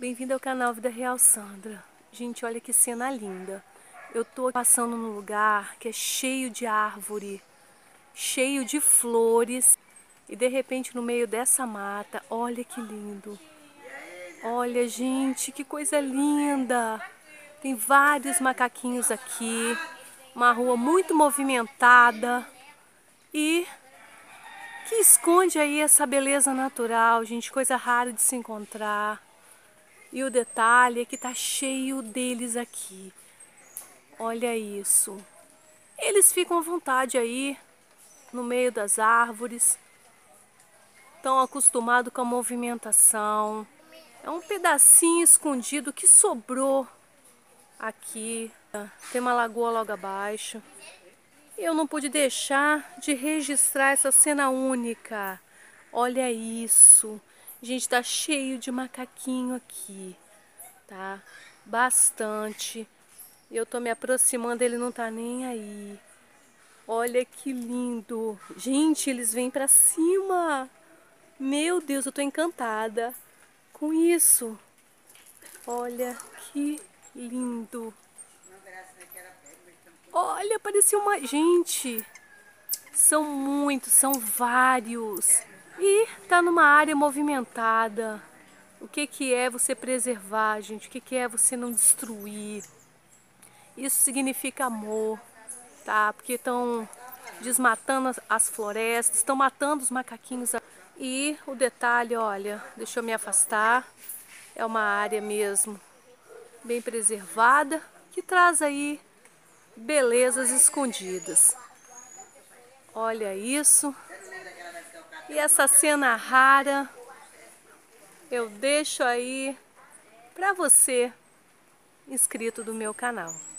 Bem-vindo ao canal Vida Real Sandra. Gente, olha que cena linda. Eu tô passando num lugar que é cheio de árvore, cheio de flores. E de repente no meio dessa mata, olha que lindo. Olha, gente, que coisa linda. Tem vários macaquinhos aqui. Uma rua muito movimentada. E que esconde aí essa beleza natural, gente. Coisa rara de se encontrar. E o detalhe é que tá cheio deles aqui. Olha isso. Eles ficam à vontade aí, no meio das árvores. Estão acostumados com a movimentação. É um pedacinho escondido que sobrou aqui. Tem uma lagoa logo abaixo. E eu não pude deixar de registrar essa cena única. Olha isso. Gente, tá cheio de macaquinho aqui. Tá? Bastante. Eu tô me aproximando, ele não tá nem aí. Olha que lindo. Gente, eles vêm pra cima. Meu Deus, eu tô encantada com isso. Olha que lindo. Olha, parecia uma... Gente, são muitos, são vários. E tá numa área movimentada. O que que é você preservar, gente? O que que é você não destruir? Isso significa amor, tá? Porque estão desmatando as florestas, estão matando os macaquinhos. E o detalhe, olha, deixa eu me afastar. É uma área mesmo bem preservada, que traz aí belezas escondidas. Olha isso. E essa cena rara eu deixo aí para você, inscrito do meu canal.